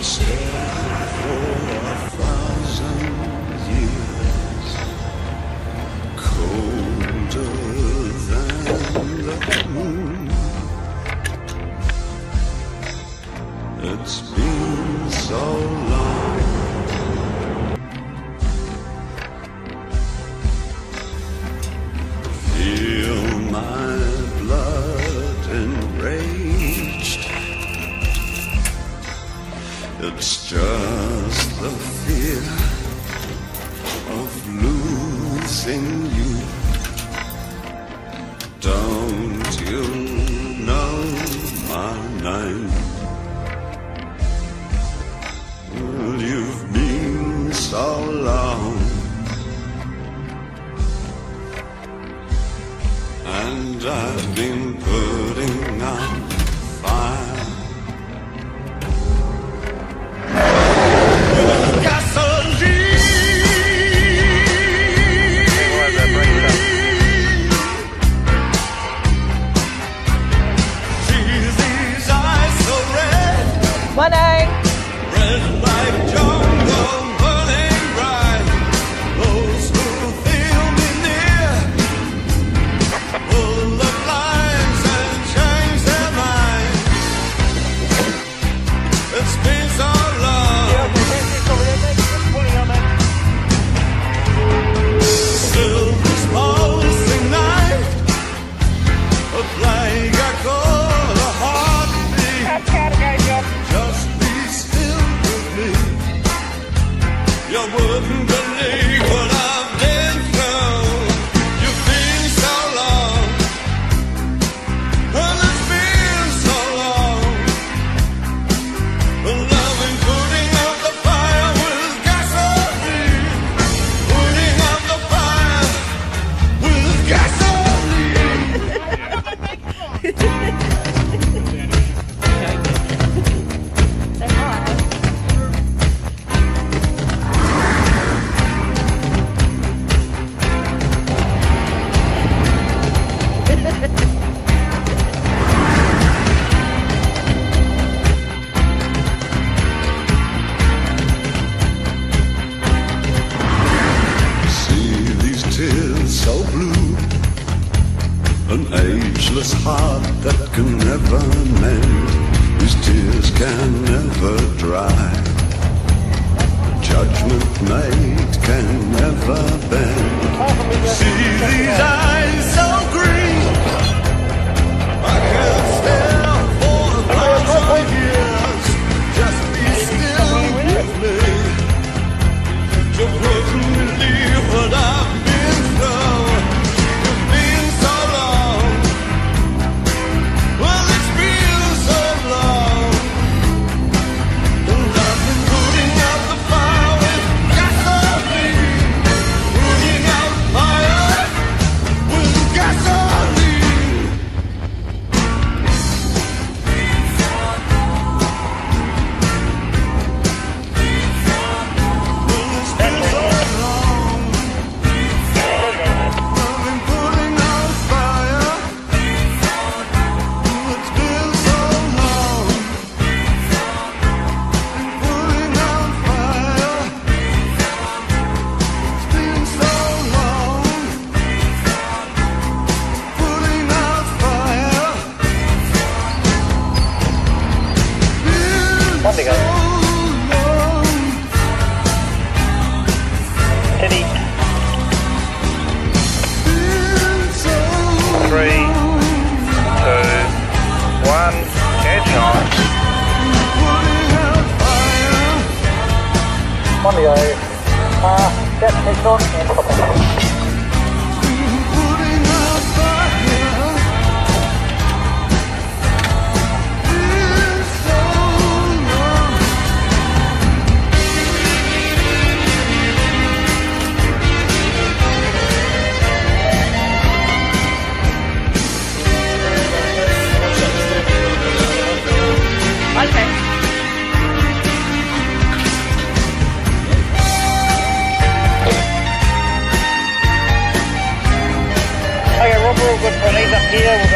stare for 1,000 years, colder than the moon. It's been so long. Feel my blood enraged. It's just the fear of losing you. Don't you know my name? Well, you've been so long, and I've been putting out fire. Money! Red like jungle, burning bright. Those who feel me near will look lines and change their mind. It's been so long. Still this pulsing night, a plague I call a heartbeat. Just be still with me. You wouldn't believe what I've been through. You've been so long, and it's been so long. Loving putting out the fire with gasoline. Putting out the fire with gasoline. Say hi. See these tears so blue, an ageless heart that can never mend. These tears can never dry. Judgment made can never bend. See these eyes so green, I can't stare for 1,000 years. Just be still with me. You wouldn't believe what I've been through. You've been so long. Well, it's been so long. And I've been putting out the fire with gasoline. Putting out fire with gasoline. Well, it's been so long. I've been putting out fire. It's been so long. Putting out fire. It's been so long. Putting out fire. Monday, guys. So long. Eddie, Been so 3, 2, 1, edge on. putting out fire. Monday, guys. Step, edge on, and stop. Putting out fire. Been so long. Okay. Okay, Rob, we're all good for these up here. We'll